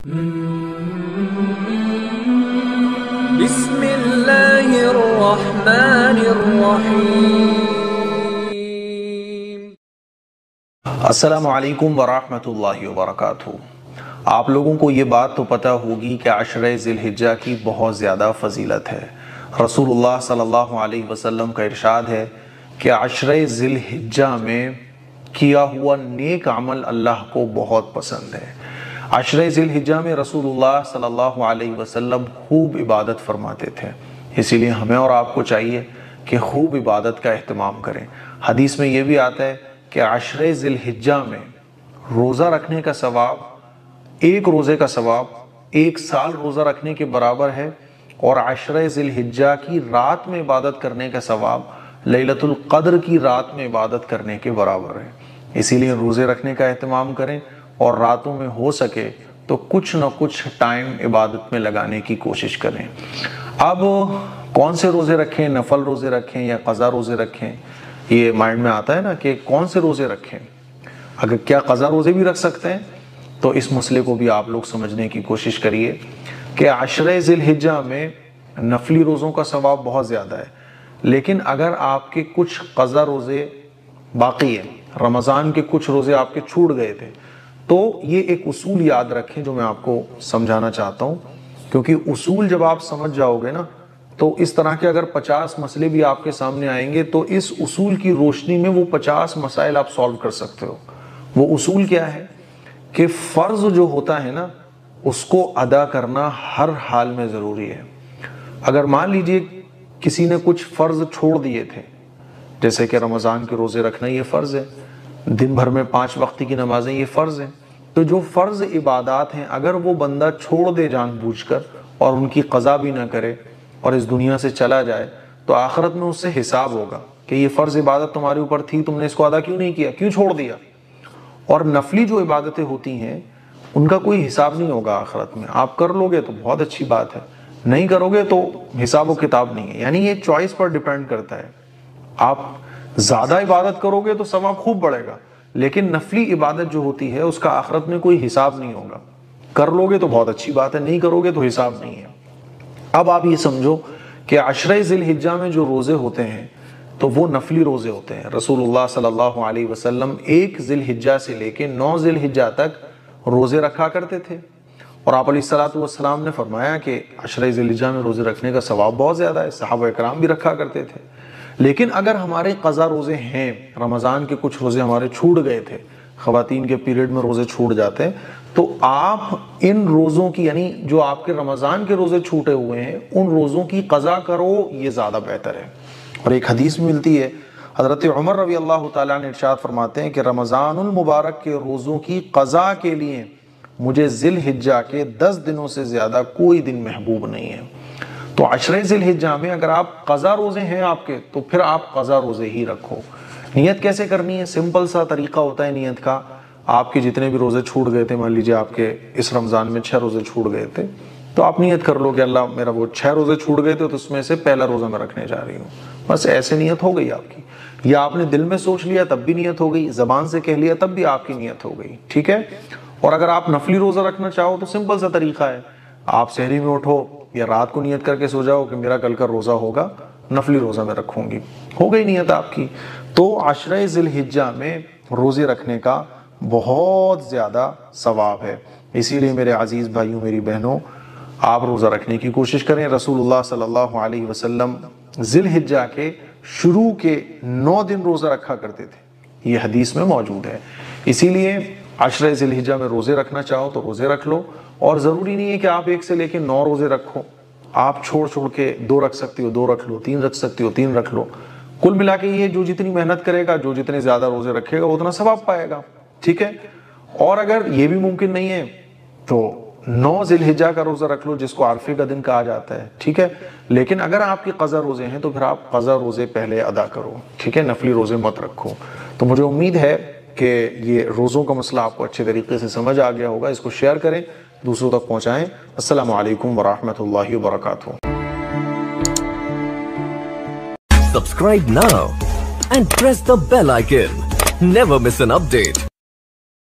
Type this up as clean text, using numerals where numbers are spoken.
بسم اللہ الرحمن الرحیم۔ السلام علیکم ورحمۃ اللہ وبرکاتہ۔ آپ لوگوں کو یہ بات تو پتہ ہوگی کہ عشرہ ذی الحجہ کی بہت زیادہ فضیلت ہے۔ رسول اللہ صلی اللہ علیہ وسلم کا ارشاد ہے کہ عشرہ ذی الحجہ میں کیا ہوا نیک عمل اللہ کو بہت پسند ہے۔ عشرہ ذی الحجہ میں رسول اللہ صلی اللہ علیہ وسلم خوب عبادت فرماتے تھے، اسی لیے ہمیں اور آپ کو چاہیے کہ خوب عبادت کا اہتمام کریں۔ حدیث میں یہ بھی آتا ہے کہ عشرہ ذی الحجہ میں روزہ رکھنے کا ثواب، ایک روزے کا ثواب 1 سال روزہ رکھنے کے برابر ہے، اور عشرہ ذی الحجہ کی رات میں عبادت کرنے کا ثواب لیلۃ القدر کی رات میں عبادت کرنے کے برابر ہے۔ اسی لیے روزے رکھنے کا اہتمام کریں، اور راتوں میں ہو سکے تو کچھ نہ کچھ ٹائم عبادت میں لگانے کی کوشش کریں۔ اب کون سے روزے رکھیں، نفل روزے رکھیں یا قضا روزے رکھیں، یہ مائنڈ میں آتا ہے نا کہ کون سے روزے رکھیں۔ اگر کیا قضا روزے بھی رکھ سکتے ہیں تو اس مسئلے کو بھی آپ لوگ سمجھنے کی کوشش کریے کہ عشرہ ذی الحجہ میں نفلی روزوں کا ثواب بہت زیادہ ہے، لیکن اگر آپ کے کچھ قضا روزے باقی ہیں، رمضان کے کچھ روزے آپ کے چھوٹ گئے تھے، تو یہ ایک اصول یاد رکھیں جو میں آپ کو سمجھانا چاہتا ہوں، کیونکہ اصول جب آپ سمجھ جاؤ گے نا تو اس طرح کے اگر 50 مسئلے بھی آپ کے سامنے آئیں گے تو اس اصول کی روشنی میں وہ 50 مسائل آپ سالو کر سکتے ہو۔ وہ اصول کیا ہے کہ فرض جو ہوتا ہے نا اس کو ادا کرنا ہر حال میں ضروری ہے۔ اگر مان لیجئے کسی نے کچھ فرض چھوڑ دیے تھے، جیسے کہ رمضان کے روزے رکھنا یہ فرض ہے، دن بھر میں 5 وقت کی نمازیں یہ فرض ہیں، تو جو فرض عبادات ہیں اگر وہ بندہ چھوڑ دے جان بوجھ کر اور ان کی قضا بھی نہ کرے اور اس دنیا سے چلا جائے تو آخرت میں اس سے حساب ہوگا کہ یہ فرض عبادت تمہارے اوپر تھی، تم نے اس کو ادا کیوں نہیں کیا، کیوں چھوڑ دیا۔ اور نفلی جو عبادتیں ہوتی ہیں ان کا کوئی حساب نہیں ہوگا آخرت میں، آپ کر لو گے تو بہت اچھی بات ہے، نہیں کرو گے تو حساب و کتاب نہیں ہے۔ یعنی یہ چوائس پر ڈیپینڈ کرتا ہے، آپ زیادہ عبادت کرو گے تو ثواب خوب بڑھے گا، لیکن نفلی عبادت جو ہوتی ہے اس کا آخرت میں کوئی حساب نہیں ہوگا، کر لو گے تو بہت اچھی بات ہے، نہیں کرو گے تو حساب نہیں ہے۔ اب آپ یہ سمجھو کہ عشرہ ذی الحجہ میں جو روزے ہوتے ہیں تو وہ نفلی روزے ہوتے ہیں۔ رسول اللہ صلی اللہ علیہ وسلم 1 ذی الحجہ سے لے کے 9 ذی الحجہ تک روزے رکھا کرتے تھے، اور آپ علیہ السلام نے فرمایا کہ عشرہ ذی الحجہ میں روزے رکھنے کا ثواب بہت زیادہ ہے، صحابہ اکرام بھی رکھا کرتے تھے۔ لیکن اگر ہمارے قضا روزے ہیں، رمضان کے کچھ روزے ہمارے چھوٹ گئے تھے، خواتین کے پیریڈ میں روزے چھوٹ جاتے ہیں، تو آپ ان روزوں کی، یعنی جو آپ کے رمضان کے روزے چھوٹے ہوئے ہیں ان روزوں کی قضا کرو، یہ زیادہ بہتر ہے۔ اور ایک حدیث میں ملتی ہے، حضرت عمر رضی اللہ تعالیٰ نے ارشاد فرماتے ہیں کہ رمضان المبارک کے روزوں کی قضا کے لیے مجھے ذی الحجہ کے 10 دنوں سے زیادہ کوئی دن محبوب نہیں ہے۔ تو عشرہ ذی الحجہ میں اگر آپ قضا روزے ہیں آپ کے تو پھر آپ قضا روزے ہی رکھو۔ نیت کیسے کرنی ہے؟ سمپل سا طریقہ ہوتا ہے نیت کا۔ آپ کے جتنے بھی روزے چھوٹ گئے تھے، مان لیجئے آپ کے اس رمضان میں 6 روزے چھوٹ گئے تھے، تو آپ نیت کر لو کہ اللہ میرا وہ 6 روزے چھوٹ گئے تھے تو اس میں سے پہلا روزہ میں رکھنے جا رہی ہوں، بس ایسے نیت ہو گئی آپ کی۔ یا آپ نے دل میں سوچ لیا تب بھی نیت ہو گئی، زبان سے کہہ لیا تب بھی آپ کی نیت ہو گئی، ٹھیک ہے۔ اور اگر آپ نفلی روزہ رکھنا چاہو تو سمپل سا طریقہ ہے، آپ سحری میں اٹھو یا رات کو نیت کر کے سو جاؤ کہ میرا کل کا روزہ ہوگا، نفلی روزہ میں رکھوں گی، ہو گئی نیت آپ کی۔ تو عشرہ ذی الحجہ میں روزے رکھنے کا بہت زیادہ ثواب ہے، اسی لیے میرے عزیز بھائیوں میری بہنوں، آپ روزہ رکھنے کی کوشش کریں۔ رسول اللہ صلی اللہ علیہ وسلم ذی الحجہ کے شروع کے 9 دن روزہ رکھا کرتے تھے، یہ حدیث میں موجود ہے۔ اسی لیے عشرہ ذی الحجہ میں روزے رکھنا چاہو تو روزے رکھ لو، اور ضروری نہیں ہے کہ آپ 1 سے لے کے 9 روزے رکھو، آپ چھوڑ کے 2 رکھ سکتے ہو 2 رکھ لو، 3 رکھ سکتے ہو 3 رکھ لو۔ کل ملا کے یہ جو جتنی محنت کرے گا، جو جتنے زیادہ روزے رکھے گا اتنا ثواب پائے گا، ٹھیک ہے۔ اور اگر یہ بھی ممکن نہیں ہے تو 9 ذی الحجہ کا روزہ رکھ لو جس کو عرفے کا دن کہا جاتا ہے، ٹھیک ہے۔ لیکن اگر آپ کی قضا روزے ہیں تو پھر آپ قضا روزے پہلے ادا کرو، ٹھیک ہے، نفلی روزے مت رکھو۔ تو مجھے امید ہے کہ یہ روزوں کا مسئلہ آپ کو اچھے طریقے سے سمجھ آ گیا ہوگا، اس کو شیئر کریں، دوسروں تک پہنچائیں۔ السلام علیکم ورحمۃ اللہ وبرکاتہ۔ Subscribe now and press the bell icon. Never miss an update.